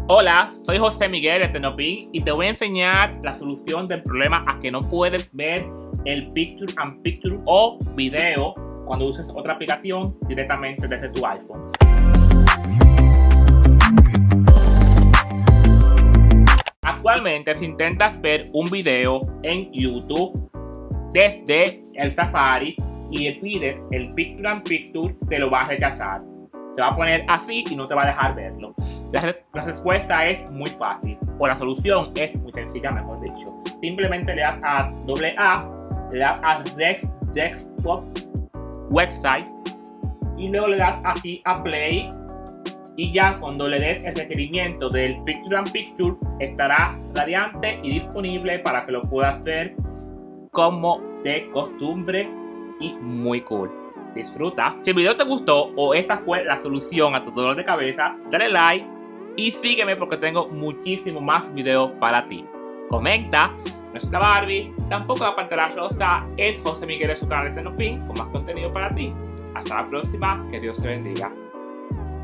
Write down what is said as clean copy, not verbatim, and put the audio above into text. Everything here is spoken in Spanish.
Hola, soy José Miguel de Tecnopin y te voy a enseñar la solución del problema a que no puedes ver el Picture in Picture o video cuando uses otra aplicación directamente desde tu iPhone. Actualmente, si intentas ver un video en YouTube desde el Safari y le pides el Picture in Picture, te lo va a rechazar. Te va a poner así y no te va a dejar verlo. La respuesta es muy fácil, o la solución es muy sencilla, mejor dicho. Simplemente le das a AA, le das a Desktop Website y luego le das aquí a Play. Y ya cuando le des el requerimiento del Picture in Picture estará radiante y disponible para que lo puedas ver como de costumbre y muy cool. Disfruta. Si el video te gustó o esta fue la solución a tu dolor de cabeza, dale like y sígueme porque tengo muchísimo más videos para ti. Comenta, no es la Barbie, tampoco la Pantera Rosa, es José Miguel de su canal de Tecnopin con más contenido para ti. Hasta la próxima, que Dios te bendiga.